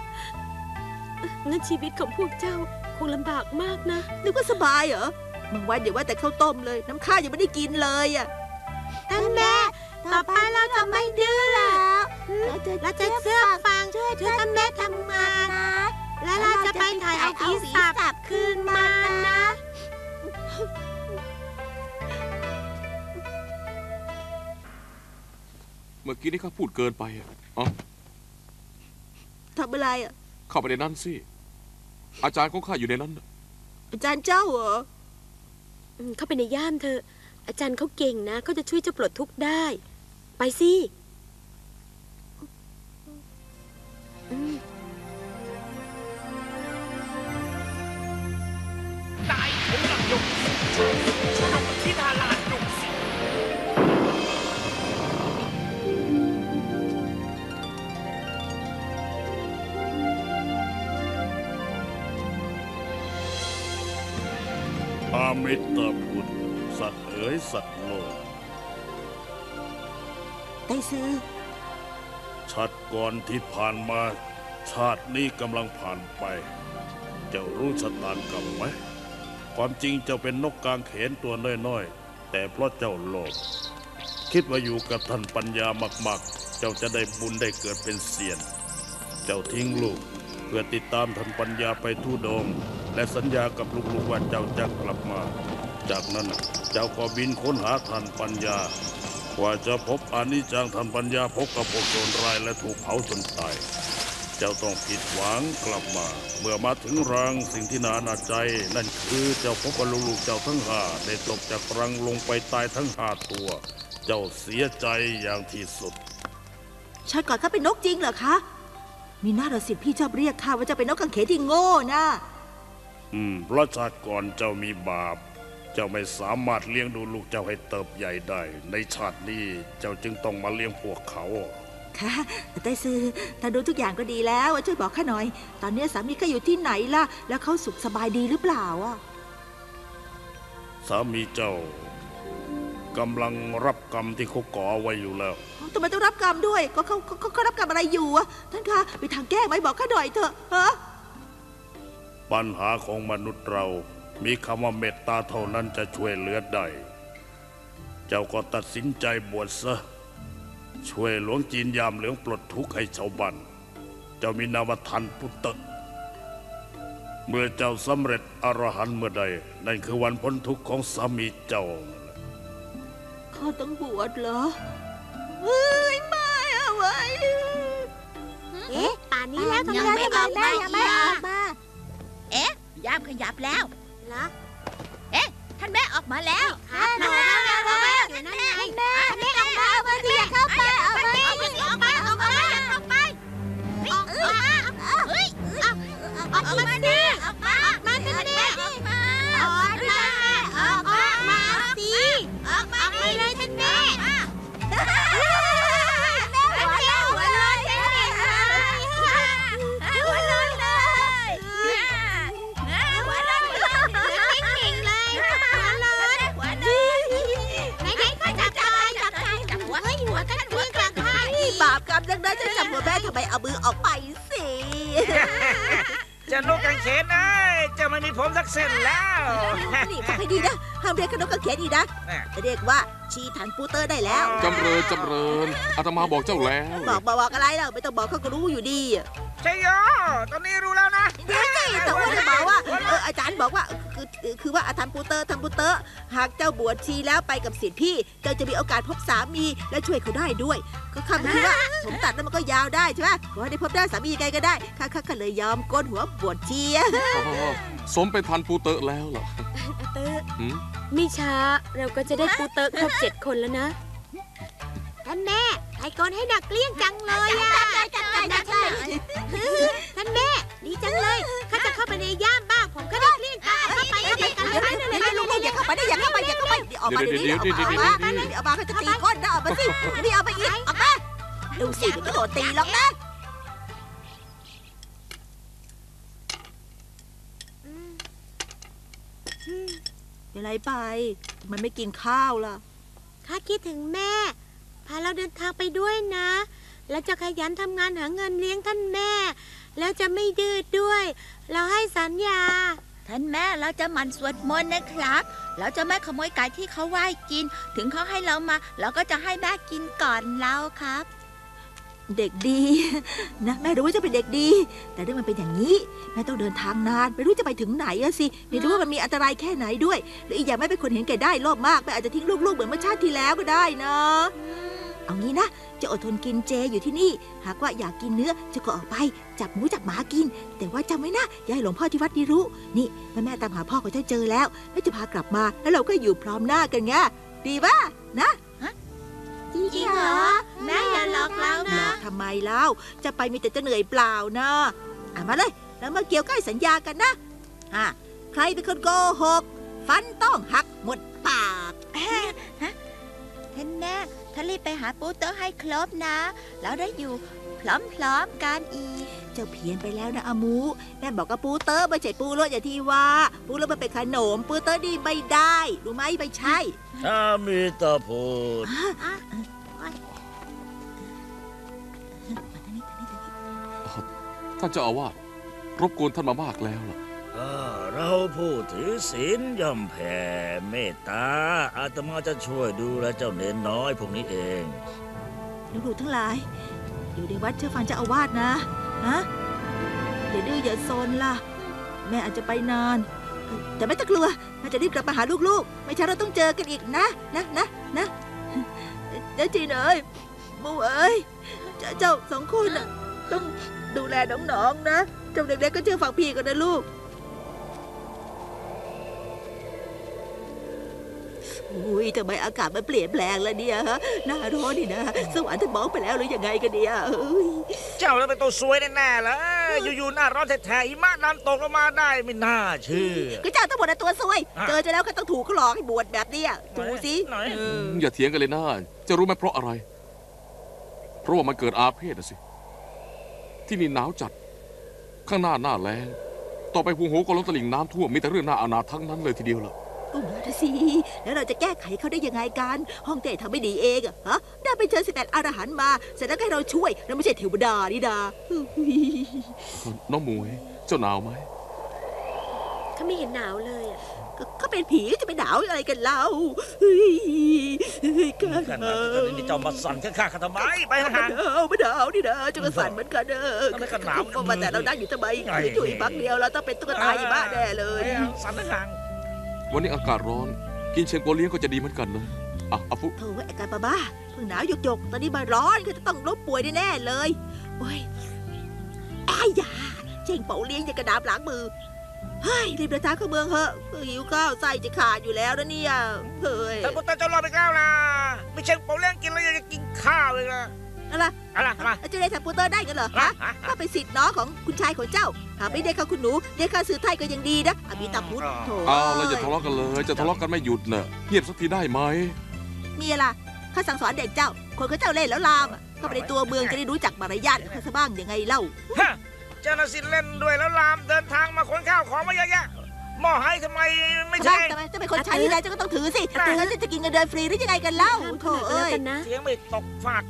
งั้นชีวิตของพวกเจ้าคงลำบากมากนะนึกว่าสบายเหรอบางวันเดี๋ยวว่าแต่ข้าวต้มเลยน้ำข้าวยังไม่ได้กินเลยอ่ะท่านแม่ต่อไปเราจะไม่ดื้อแล้วเราจะเชื่อฟังช่วยท่านแม่ทำงานและเราจะไปถ่ายเอาผีสับคืนมานะเมื่อกี้นี่ข้าพูดเกินไปอ่ะอ๋อทำอะไรอ่ะเข้าไปในนั้นสิอาจารย์ของข้าอยู่ในนั้นอาจารย์เจ้าเหรอเข้าไปในย่ามเธออาจารย์เขาเก่งนะเขาจะช่วยเจ้าปลดทุกข์ได้ไปสิอามิตรพุทธสัตว์เอ๋ยสัตว์โลกไต้ซื่อชาติก่อนที่ผ่านมาชาตินี้กำลังผ่านไปเจ้ารู้ชะตากรรมไหมความจริงเจ้าเป็นนกกางเขนตัวน้อยๆแต่เพราะเจ้าโลภคิดว่าอยู่กับท่านปัญญามากๆเจ้าจะได้บุญได้เกิดเป็นเซียนเจ้าทิ้งลูกเพื่อติดตามท่านปัญญาไปทุดงค์และสัญญากับลูกๆว่าเจ้าจะกลับมาจากนั้นเจ้าก็บินค้นหาท่านปัญญากว่าจะพบอานิจจังท่านปัญญาพบกับพวกโจรร้ายและถูกเผาจนตายเจ้าต้องผิดหวังกลับมาเมื่อมาถึงรังสิ่งที่น่าหนักใจนั่นคือเจ้าพบว่าลูกๆเจ้าทั้งห้าได้ตกจากรังลงไปตายทั้งห้าตัวเจ้าเสียใจอย่างที่สุดชาติก่อนข้าเป็นนกจริงเหรอคะมีหน้าละสิพี่ชอบเรียกข้าว่าจะเป็นนกกังเขนที่โง่นะอืมเพราะชาติก่อนเจ้ามีบาปเจ้าไม่สามารถเลี้ยงดูลูกเจ้าให้เติบใหญ่ได้ในชาตินี้เจ้าจึงต้องมาเลี้ยงพวกเขาค่ะไต้ซื่อถ้าดูทุกอย่างก็ดีแล้วช่วยบอกข้าหน่อยตอนนี้สามีข้าอยู่ที่ไหนล่ะแล้วเขาสุขสบายดีหรือเปล่าอ่ะสามีเจ้ากำลังรับกรรมที่เขาก่อไว้อยู่แล้วทำไมต้องรับกรรมด้วยก็เขาเขาเขารับกรรมอะไรอยู่อ่ะท่านคะไปทางแก้ไหมบอกข้าหน่อยเถอะฮะปัญหาของมนุษย์เรามีคำว่าเมตตาเท่านั้นจะช่วยเหลือได้เจ้าก็ตัดสินใจบวชซะช่วยหลวงจีนยามเหลืองปลดทุกข์ให้ชาวบ้านเจ้ามีนามว่าทันพุตตะเมื่อเจ้าสำเร็จอรหันต์เมื่อใดนั่นคือวันพ้นทุกข์ของสามีเจ้าข้าต้องบวชเหรอเฮ้ยไม่เอาไว้เอ๊ะป่านนี้แล้วทำไมไม่ออกมายังไม่ออกมาเอ๊ะย่ามขยับแล้วเหรอเอ๊ะท่านแม่ออกมาแล้วครับมาแล้วมาแล้วอยู่นั่นไงแม่แม่ออกมาเอามาสิอย่าเข้าไปเอามาออกมาออกมาออกมาออกมาเฮ้ยออกมาดิออกมาออกมาท่านแม่ออกมาออกมาออกมามาสิออกมาเลยท่านแม่ดังนั้นจะจับมือแม่ทำไมเอามือออกไปสิจะนกกังเขนนะจะไม่มีผมสักเส้นแล้วนี่ฟังให้ดีนะห้ามเรียกนกกังเขนอีกนะจะเรียกว่าชีทันปูเตอร์ได้แล้วจำเริญจำเริญอาตมาบอกเจ้าแล้วบอกบอกอะไรแล้วไม่ต้องบอกเขาก็รู้อยู่ดีใช่ยอตอนนี้รู้แล้วนะเดี๋ยวสิแต่ว่าจะบอกว่าเอออาจารย์บอกว่าคือคือว่าทันปูเตอร์ทันปูเตอร์หากเจ้าบวชชีแล้วไปกับศิษย์พี่เจ้าจะมีโอกาสพบสามีและช่วยเขาได้ด้วยก็คำที่ว่าผมตัดแล้วมันก็ยาวได้ใช่ไหมขอให้ได้พบได้สามียังไงก็ได้ข้าข้าก็เลยยอมโกนหัวบวชชีสมเป็นทันปูเตอร์แล้วล่ะเตอร์ไม่ช้าเราก็จะได้ปูเตอร์ครบเจ็ดคนแล้วนะท่านแม่ไอ้กนให้หนักเกลี้ยงจังเลยอ่ะจัดเลยจัดเลยท่านแม่ดีจังเลยข้าจะเข้าไปในย่ามบ้างผมก็ได้เกลี้ยงกันเข้าไปเข้าไปกันเลยเดี๋ยวลูกๆอย่าเข้าไปได้อย่าเข้าไปอย่าเข้าไปเดี๋ยวออกมาเดี๋ยวนี้ออกมาเดี๋ยวออกมาเขาจะตีก้นนะออกมาสินี่เอาไปอีกออกมาดูสิเดี๋ยวก็โดนตีหรอกนะเป็นไรไปมันไม่กินข้าวล่ะข้าคิดถึงแม่พาเราเดินทางไปด้วยนะแล้วจะขยันทำงานหาเงินเลี้ยงท่านแม่แล้วจะไม่ดื้อด้วยเราให้สัญญาท่านแม่เราจะหมั่นสวดมนต์นะครับเราจะไม่ขโมยไก่ที่เขาไหว้กินถึงเขาให้เรามาเราก็จะให้แม่กินก่อนเราครับเด็กดีนะแม่รู้ว่าจะเป็นเด็กดีแต่เรื่องมันเป็นอย่างนี้แม่ต้องเดินทางนานไม่รู้จะไปถึงไหนอะสิไม่รู้ว่ามันมีอันตรายแค่ไหนด้วยและอีกอย่างแม่เป็นคนเห็นแก่ได้โลภมากแม่อาจจะทิ้งลูกๆเหมือนเมื่อชาติที่แล้วก็ได้นะเอางี้นะจะอดทนกินเจอยู่ที่นี่หากว่าอยากกินเนื้อจะก็ออกไปจับหมูจับหมากินแต่ว่าจำไว้นะอย่าให้หลวงพ่อที่วัดนี่รู้นี่แม่แม่ตามหาพ่อของเจ้าเจอแล้วแม่จะพากลับมาแล้วเราก็อยู่พร้อมหน้ากันไงดีป่ะนะจริงเหรอแม่อย่าหลอกเรานะหลอกทำไมเล่าจะไปมีแต่จะเหนื่อยเปล่านะอ่ะมาเลยแล้วมาเกี่ยวก้อยสัญญากันนะอ่ะใครเป็นคนโกหกฟันต้องหักหมดปากท่านแม่ท่านรีบไปหาปูเตอร์ให้ครบนะแล้วได้อยู่พร้อมๆกันอีกเจ้าเพี้ยนไปแล้วนะอามูแม่บอกกับปูเตอร์ไม่ใช่ปูรสอย่างที่ว่าปูรสมันเป็นขนมปูเตอร์ดีไม่ได้รู้ไหมไม่ใช่ถ้ามีตาพูดท่านเจ้าอาวาสรบกวนท่านมามากแล้วล่ะเราผู้ถือศีลย่อมแผ่เมตตาอาตมาจะช่วยดูแลเจ้าเนนน้อยพวกนี้เองลูกๆทั้งหลายอยู่ในวัดเชื่อฟังเจ้าอาวาสนะนะอย่าดื้ออย่าซนล่ะแม่อาจจะไปนานแต่ไม่ต้องกลัวแม่จะรีบกลับมาหาลูกๆไม่ใช่เราต้องเจอกันอีกนะนะนะนะเจ้าจีนเอ้ยมูเอ้ยเจ้าสองคนต้องดูแลน้องๆนะเจ้าเด็กๆก็เชื่อฟังพี่กันนะลูกอุ้ยทำไมอากาศมันเปลี่ยนแปลงแล้วเนี่ยฮะหน้าร้อนนี่นะสวรรค์ท่านมองไปแล้วหรือยังไงกันเนี่ยเจ้าแล้วเป็นตัวซวยแน่ๆเลยอยู่ๆหน้าร้อนแท้ๆหิมะน้ำตกลงมาได้ไม่น่าเชื่อก็เจ้าทั้งหมดตัวซวยเจอจะแล้วก็ต้องถูกเขาหลอกให้บวชแบบนี้ดูสิอย่าเถียงกันเลยนะจะรู้ไหมเพราะอะไรเพราะว่ามันเกิดอาเพศนะสิที่นี่หนาวจัดข้างหน้าหน้าแล้งต่อไปภูโหก็ล้นตลิ่งน้ำท่วมมีแต่เรื่องน่าอนาถทั้งนั้นเลยทีเดียวล่ะก็มาสิแล้วเราจะแก้ไขเขาได้ยังไงกันห้องเต้ทำไม่ดีเองอะฮะได้ไปเชิญสิบแปดอรหันต์มาเสร็จแล้วให้เราช่วยเราไม่ใช่เทวดานี่ดาน้องมวยเจ้าหนาวไหมเขาไม่เห็นหนาวเลยอะเขาเป็นผีจะไปหนาวอะไรกันเล่าเฮ้ยกันขนาดนี้เจ้ามาสั่นข้างๆข้าทำไมไปห่างๆเอาไม่หนาวนี่นะจะกระสั่นเหมือนกันเด้อทำไมกันหนาวมาแต่เรานั่งอยู่ทำไมอยู่อีกพักเดียวเราต้องเป็นตุ๊กตาอยู่บ้านแน่เลยสั่นห่างวันนี้อากาศร้อน กินเชงโปเลี้ยงก็จะดีเหมือนกันนะอ่ะอาฟุโธ่ไอ้การบ้าเพิ่งหนาวหยกๆตอนนี้มาร้อนก็จะต้องล้มป่วยแน่ๆเลยโอ้ยไอ้ยาเชงโปเลี้ยงจะกระดาบหลังมือเฮ้ยรีบเดินทางเข้าเมืองเถอะหิวข้าวไส้จะขาดอยู่แล้วนะเนี่ยเฮ้ยท่านพุทธเจ้ารอไปแล้วนะไม่ใช่เป่าเลี้ยงกินแล้วยังจะกินข้าวเลยนะอะไรอะไรอะไรจะได้ทำปูเตอร์ได้กันเหรอฮะถ้าเป็นสิทธิ์น้องของคุณชายของเจ้าหากไม่ได้เข้าคุณหนูได้เข้าสื่อไทยก็ยังดีนะอภิตาพุทธโถเอาแล้วอย่าทะเลาะกันเลยจะทะเลาะกันไม่หยุดเนอะเงียบสักทีได้ไหมมีอะไรข้าสั่งสอนเด็กเจ้าคนเขาเจ้าเล่นแล้วลามเข้าไปในตัวเมืองจะได้รู้จักมารยาทเขาซะบ้างยังไงเล่าเจ้าหน้าที่เล่นด้วยแล้วลามเดินทางมาขนข้าวของมาเยอะแยะหม้อให้ทำไมไม่ใช่ทำไมจะเป็นคนใช้ยังไงเจ้าก็ต้องถือสิงั้นจะกินเงินเดือนฟรีหรือยังไงกันเล่าโถเอ้ยเสียงไม่ตกฟาก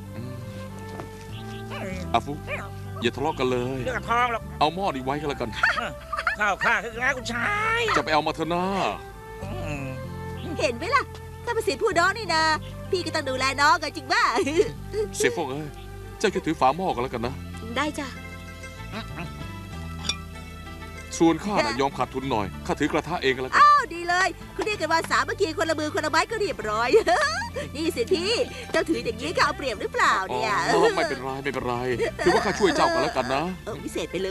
อาฟุอย่าทะเลาะกันเลยเรื่องกับทองหรอกเอาหม้อนี้ไว้กันแล้วกันข้าวข้าคือไงคุณชายจะไปเอามาเถอะนะเห็นไหมล่ะถ้าเป็นสิทธิ์ผู้น้องนี่นะพี่ก็ต้องดูแลน้องกันจริงป่ะเสียฟงเอ้ยเจ้าแค่ถือฝาหม้อกันแล้วกันนะได้จ้ะส่วนข้าน่ะยอมขาดทุนหน่อยข้าถือกระทะเองกันแล้วกันอ้าวดีเลยคุณเรียกกันว่าสามัคคีคนละมือคนละไม้ก็เรียบร้อย นี่สิพี่เจ้าถืออย่างนี้ข้าเอาเปรียบหรือเปล่าอ๋เนี่ยอไม่เป็นไรไม่เป็นไรถือว่าข้าช่วยเจ้ากันแล้วกันนะเออพิเศษไปเลย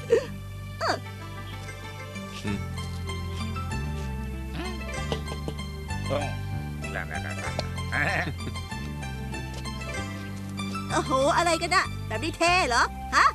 โอ้โหอะไรกันน่ะแบบนี้เท่เหรอฮะ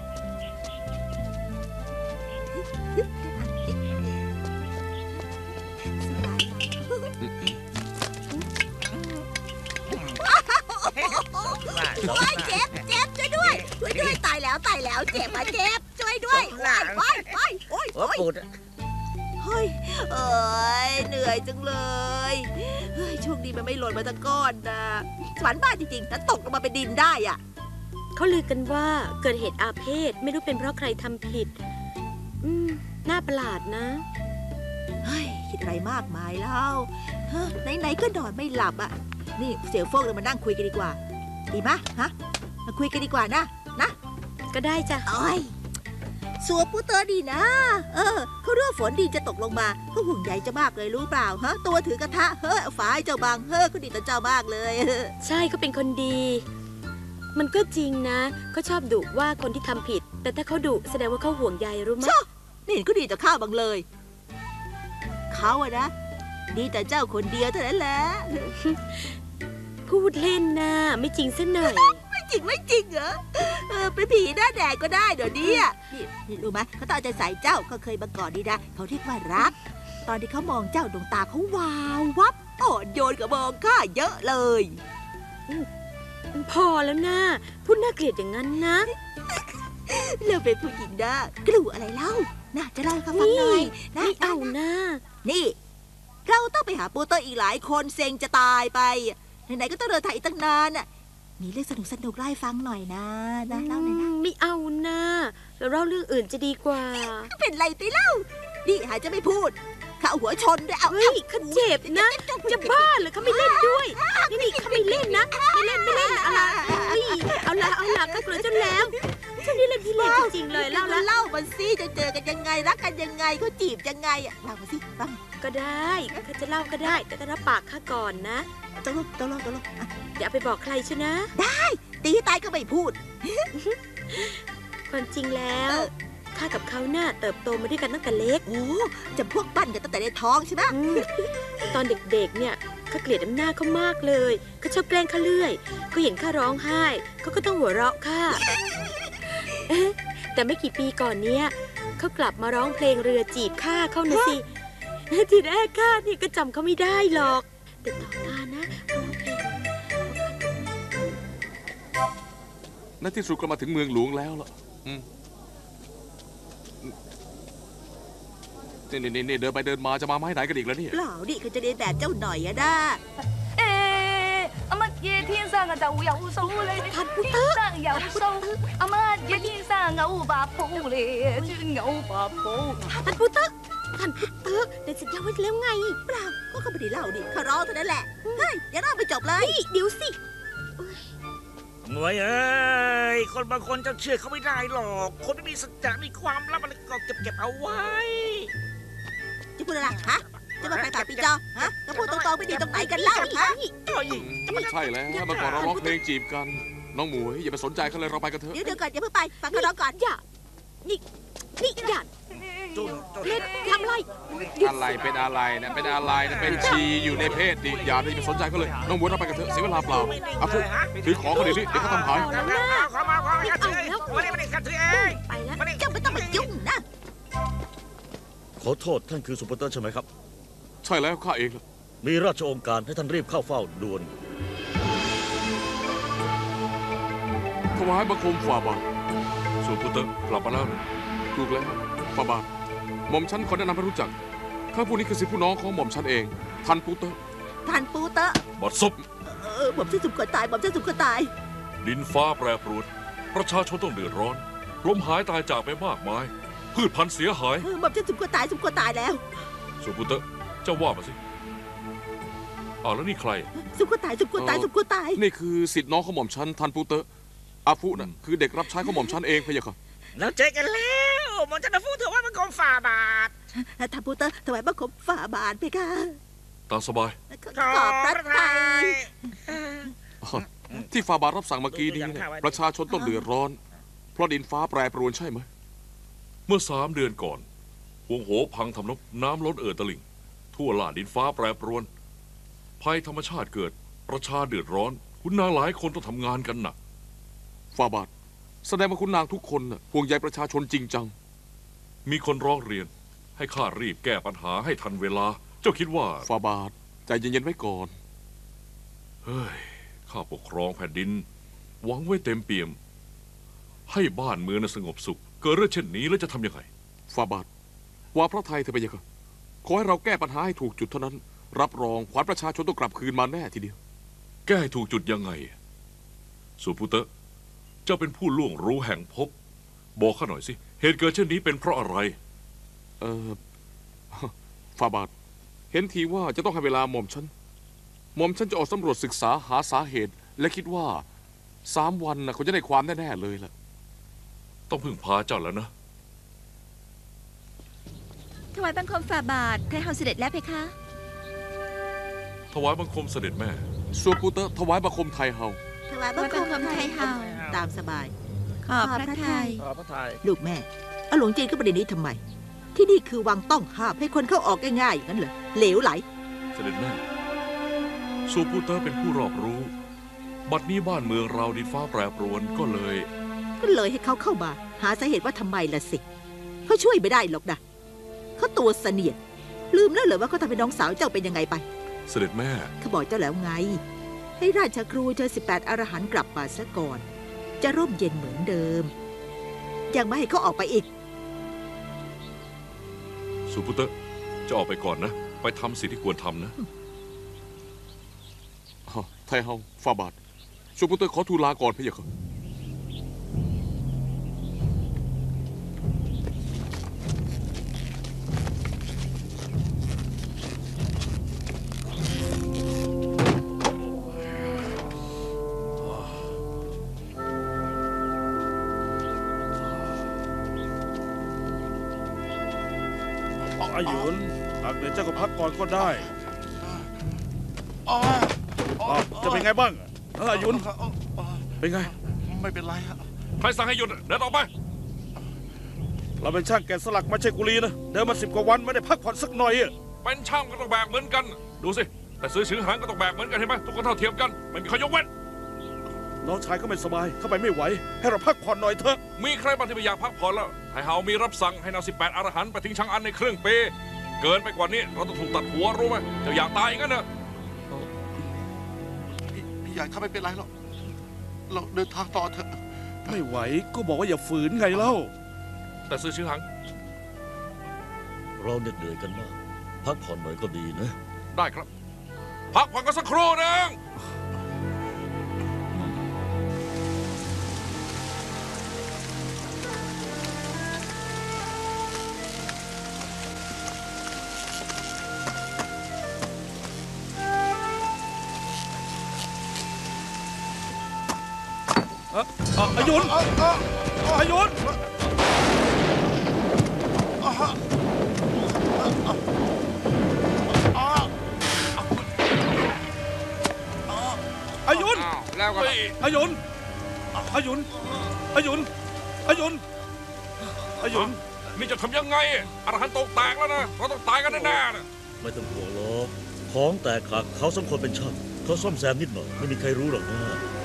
โอ้ยเจ็บเจ็บช่วยด้วยช่วยด้วยตายแล้วตายแล้วเจ็บอ่ะเจ็บช่วยด้วยโอ้ยโอ้ยโอ้ยโอ้ยปูดเฮ้ยเอ้ยเหนื่อยจังเลยเฮ้ยช่วงนี้มันไม่หล่นมาตะก้อนนะฝันบ้าจริงๆแล้วตกลงมาเป็นดินได้อ่ะเขาลือกันว่าเกิดเหตุอาเพศไม่รู้เป็นเพราะใครทำผิด อืมน่าประหลาดนะเฮ้ยคิดอะไรมากมายแล้วเฮ้ยไหนๆก็นอนไม่หลับอ่ะนี่เสี่ยวโฟกเรามานั่งคุยกันดีกว่าดีมะฮะมาคุยกันดีกว่านะนะก็ได้จ้ะโอ้ยสัวปูเตอร์ดีนะเออเขารู้ว่าฝนดีจะตกลงมาเขาห่วงใยเจ้ามากเลยรู้เปล่าฮะตัวถือกระทะเฮ้ยเอาฝาให้เจ้าบางเฮ้ยเขาดีต่อเจ้ามากเลยใช่เขาเป็นคนดี มันก็จริงนะเขาชอบดุว่าคนที่ทำผิด แต่ถ้าเขาดุแสดงว่าเขาห่วงใยรู้ไหมนี่เห็นก็ดีต่อข้าวบางเลยเขาอะนะดีแต่เจ้าคนเดียวเท่านั้นแหละพูดเล่นนะไม่จริงซะหน่อยไม่จริงไม่จริงเหรอเออเป็นผีหน้าแดงก็ได้เดี๋ยวนี้อ่ะนี่นี่รู้ไหมเขาต้องเอาใจใส่เจ้าเขาเคยมาก่อนดีนะเขาเรียกว่ารัก ตอนที่เขามองเจ้าดวงตาเขาวาววับอ่อนโยนกับมองข้าเยอะเลยพอแล้วนะพูดน่าเกลียดอย่างนั้นนะเราเป็นผู้หญิงนะกลัวอะไรเล่าน่าจะเล่าให้เขาฟังหน่อยนะไม่เอานะนี่ เราต้องไปหาปูเตอร์อีกหลายคนเซ็งจะตายไปไหนๆก็ต้องเดินทางอีกตั้งนานน่ะมีเรื่องสนุกสนุกๆเล่าให้ฟังหน่อยนะนะเล่าหน่อยนะไม่เอานะเราเล่าเรื่องอื่นจะดีกว่าเป็นไรไปเล่านี่หาจะไม่พูดข้าเอาหัวชนด้วยเอาเฮ้ยเขาเจ็บนะจะบ้าเหรอเขาไม่เล่นด้วยนี่นี่เขาไม่เล่นนะไม่เล่นไม่เล่นอะไรเฮ้ยเอาละเอาละก็กลัวจนแล้วเจ้านี่เล่นที่เล่นจริงๆเลยเล่าละเล่ามาสิจะเจอกันยังไงรักกันยังไงเขาจีบยังไงอ่ะเล่ามาสิฟังก็ได้ข้าจะเล่าก็ได้แต่ต้องรับปากข้าก่อนนะตกลงตกลงตกลงอย่าไปบอกใครชนะได้ตีตายก็ไม่พูดความจริงแล้วข้ากับเขาน่ะเติบโตมาด้วยกันตั้งแต่เล็กโอ้จะพวกปั้นกันตั้งแต่ในท้องใช่ไหมตอนเด็กๆเนี่ยข้าเกลียดน้ำหน้าเขามากเลยเขาชอบแกล้งข้าเรื่อยก็เห็นข้าร้องไห้เขาก็ต้องหัวเราะข้าเอ๊ะแต่ไม่กี่ปีก่อนเนี้ยเขากลับมาร้องเพลงเรือจีบข้าเข้านะสิทีแรกข้านี่ก็จำเขาไม่ได้หรอกแต่ต่อมานะร้องเพลงในที่สุดก็มาถึงเมืองหลวงแล้วล่ะอืมนี่นี่นี่เดินไปเดินมาจะมาไม้ไหนกันอีกแล้วเนี่ยเปล่าดิเขาจะเรียนแบบเจ้าหน่อยอะนะเอ๊ะอามาเย่天上嘅就有數咧，天上有數，阿媽嘢天上牛白布咧，專牛白布。 ท่านพุทธท่านพุทธเตอร์ได้สัญญาไว้แล้วไงเปล่าก็เขาไม่ได้เล่าดิเขาร้องเท่านั้นแหละ เฮ้ยเดี๋ยวเราไปจบเลยเดี๋ยวสิหน่วยเอ้ยคนบางคนจะเชื่อเขาไม่ได้หรอกคนไม่มีสัจจะมีความลับอะไรก็เก็บเก็บเอาไว้จะพูดอะไรฮะจะมาใครปากปีจอฮะก็พูดตรงๆไม่ดีตรงไหนกันเล่าฮะไม่ใช่แล้วเมื่อก่อนเราร้องเพลงจีบกัน น้องหมวยอย่าไปสนใจเขาเลยเราไปกันเถอะเดี๋ยวเดี๋ยวก่อนอย่าเพิ่งไปฟังเขาร้องก่อนอย่านี่นี่อย่าจุนจุนเล่นทำไรอะไรเป็นอะไรนะเป็นอะไรนะเป็นชีอยู่ในเพศดิอย่าไปสนใจเขาเลยน้องหมวยเราไปกันเถอะเสียเวลาเปล่าเอาพวกถือของเขาเดี๋ยวนี้เดี๋ยวเขาทำหายขอมาขอมากันเถอะมาดิมาดิกันเถอะเอ้ยไปแล้วมาดิเจ้าไม่ต้องมายุ่งนะขอโทษท่านคือสุปเตอร์ใช่ไหมครับใช่แล้วข้าเองล่ะมีราชองค์การให้ท่านรีบเข้าเฝ้าด่วนถวายบังคมฝ่าบาทส่วนพุทธกลับมาแล้วนะถูกแล้วฝ่าบาทหม่อมฉันขอแนะนำให้รู้จักข้าผู้นี้คือสิทธิผู้น้องของหม่อมฉันเองทันปูเตอร์ท่านปูเตอร์บัดซบเออผมจะสุกคนตายผมจะสุกคนตายดินฟ้าแปรปรวนประชาชนต้องเดือดร้อนลมหายตายจากไปมากมาย พืชพันธุ์เสียหายเออผมจะสุกคนตายสุกคนตายแล้วส่วนพุทธเจ้าว่ามาสิอ้าวแล้วนี่ใครสุกคนตายสุกคนตายสุกคนตายนี่คือสิทธิน้องของหม่อมฉันทันปูเตอร์อาฟุน่ะคือเด็กรับใช้ของหม่อมฉันเองพะยะค่ะเราเจอกันแล้วหมอจะนะพูดเถอะว่ามันกองฝ่าบาทท่านปูเตอร์ถวายบังคมฝ่าบาทเพคะตามสบายขอบพระทัยที่ฝ่าบาทรับสั่งเมื่อกี้นี้เนี่ยประชาชนต้องเดือดร้อน เพราะดินฟ้าแปรปรวนใช่ไหมเมื่อสามเดือนก่อนวงโหพังทำนบน้ำล้นเอ่อตลิ่ง ทั่วลาดดินฟ้าแปรปรวน ภัยธรรมชาติเกิดประชาเดือดร้อน คุณนางหลายคนต้องทำงานกันหนักฝ่าบาทแสดงว่าคุณนางทุกคนน่ะห่วงใยประชาชนจริงจังมีคนร้องเรียน ให้ข้ารีบแก้ปัญหาให้ทันเวลา เจ้าคิดว่าฝ่าบาทใจเย็นๆไว้ก่อนเฮ้ย ข้าปกครองแผ่นดิน หวังไว้เต็มเปี่ยม ให้บ้านเมืองสงบสุข เกิดเรื่องเช่นนี้แล้วจะทำยังไงฝ่าบาทว่าพระไทยเธอไปยังไงขอให้เราแก้ปัญหาให้ถูกจุดเท่านั้น รับรองขวัญประชาชนต้องกลับคืนมาแน่ทีเดียวแก้ให้ถูกจุดยังไงสุพุเตะเจ้าเป็นผู้ล่วงรู้แห่งภพบอกข้าหน่อยสิ เหตุเกิดเช่นนี้เป็นเพราะอะไรเออฝ่าบาทเห็นทีว่าจะต้องให้เวลาหม่อมฉันหม่อมฉันจะออกสำรวจศึกษาหาสาเหตุ และคิดว่าสามวันนะเขาจะได้ความแน่ๆเลยล่ะต้องพึ่งพาเจ้าแล้วนะถวายบังคมฝ่าบาทไทเฮาเสด็จแล้วเพคะถวายบังคมเสด็จแม่ส่วนปูเตอร์ถวายบังคมไทเฮาถวายบังคมไทยเฮาตามสบายขอบพระทัยขอพระทัยลูกแม่เอาหลวงจีนเข้าประเด็นนี้ทำไม ที่นี่คือวังต้องห้ามให้คนเข้าออกง่ายๆอย่างนั้นเหรอเหลวไหลเสด็จแม่สุพุเตะเป็นผู้รอบรู้ บัดนี้บ้านเมืองเราดินฟ้าแปรปรวนก็เลยก็เลยให้เขาเข้ามา หาสาเหตุว่าทำไมล่ะสิเขาช่วยไม่ได้หรอกนะเขาตัวเสนียดลืมแล้วเหรอว่าเขาทำให้น้องสาวเจ้าเป็นยังไงไปเสด็จแม่เขาบอกเจ้าแล้วไง ให้ราชครูเจอสิบแปดอรหันต์กลับมาซะก่อน จะร่มเย็นเหมือนเดิม ยังไม่ให้เขาออกไปอีกสุพุเตะจะออกไปก่อนนะ ไปทำสิ่งที่ควรทำนะไทเฮาฝ่าบาทส่วนปูเตอร์ขอทูลลาก่อนพะยะค่ะอายุนหากเหนื่อยเจ้าก็พักก่อนก็ได้จะเป็นไงบ้างอายุนเป็นไงไม่เป็นไรครับใครสั่งให้หยุดเดินออกไปเราเป็นช่างแกะสลักไม่ใช่กุลีนะเดินมาสิบกว่าวันไม่ได้พักผ่อนสักหน่อยอะเป็นช่างก็ต้องแบกเหมือนกัน ดูสิ แต่ซื้อชื้อหางก็ต้องแบกเหมือนกันเห็นไหมทุกคนเท่าเทียมกันไม่มีใครยกเว้นน้องชายก็ไม่สบายเข้าไปไม่ไหวให้เราพักผ่อนหน่อยเถอะมีใครบ้างที่ไม่อยากพักผ่อนแล้วให้เฮามีรับสั่งให้นางสิบแปดอรหันต์ไปทิ้งช่างอันในครึ่งปีเกินไปกว่านี้เราต้องถูกตัดหัวรู้ไหมเจ้าอยากตายงั้นเหรอพี่ใหญ่ถ้าไม่เป็นไรหรอกเราเดินทางต่อเถอะไม่ไหวก็บอกว่าอย่าฝืนไงเล่าแต่ซื้อชื้อหางเราเหนื่อยกันมากพักผ่อนหน่อยก็ดีนะได้ครับ พักผ่อนกันสักครู่หนึ่งอายุนอายุนอายุนแล้วก็อายุนอายุนอายุนอายุนอายุนนี่จะทำยังไงอรหันต์ตกแตกแล้วนะเราต้องตายกันแน่ๆนะไม่ต้องห่วงหรอกของแตกหักเขาสมควรเป็นช่างเขาซ่อมแซมนิดหน่อยไม่มีใครรู้หรอกนะ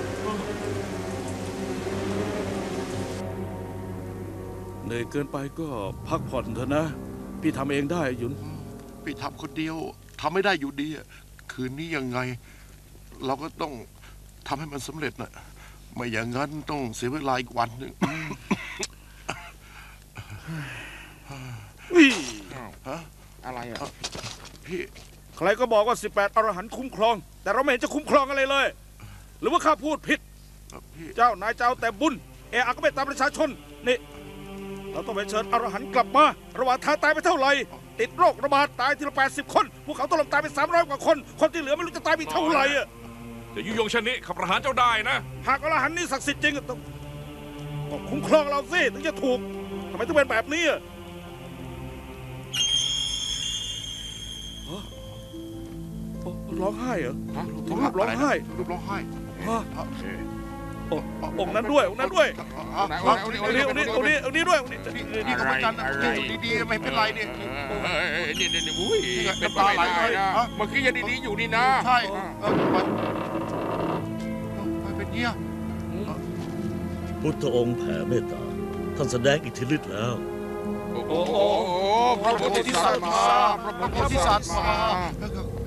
เหนื่อยเกินไปก็พักผ่อนเถอะนะพี่ทำเองได้อายุนพี่ทำคนเดียวทำไม่ได้อยู่ดีอะคืนนี้ยังไง เราก็ต้องทำให้มันสำเร็จนะไม่อย่างนั้นต้องเสียเวลาอีกวันหนึ่ง ฮะอะไรอ่ะพี่ใครก็บอกว่าสิบแปดอรหันต์คุ้มครองแต่เราไม่เห็นจะคุ้มครองอะไรเลย หรือว่าข้าพูดผิดเจ้านายเจ้าแต่บุญเอะก็ไม่ตามประชาชนนี่เราต้องไปเชิญอรหันต์กลับมาระหว่างทางตายไปเท่าไหร่ติดโรคระบาดตายทีละแปดสิบคนพวกเขาต้องลงตายไปสามร้อยกว่าคนคนที่เหลือไม่รู้จะตายไปเท่าไหร่อะจะยุยงชนิดขับประหารเจ้าได้นะหากอรหันต์นี่ศักดิ์สิทธิ์จริงต้องต้องคุ้มครองเราสิถึงจะถูกทำไมถึงเป็นแบบนี้อะร้องไห้เหรอรูปร้องไห้รูปร้องไห้องค์นั้นด้วยองค์นั้นด้วยองค์นี้องค์นี้องค์นี้องค์นี้ด้วยองค์นี้นี่ก็เหมือนกันอยู่ดีๆไม่เป็นไรเนี่ยนี่นี่นี่อุ้ยเป็นไปไม่ได้นะเมื่อกี้ยังดีๆอยู่นี่นะใช่ไม่เป็นเงี้ยพุทธองค์แผ่เมตตาท่านแสดงอิทธิฤทธิ์แล้วโอ้โหพระโพธิสัตว์มาพระโพธิสัตว์มา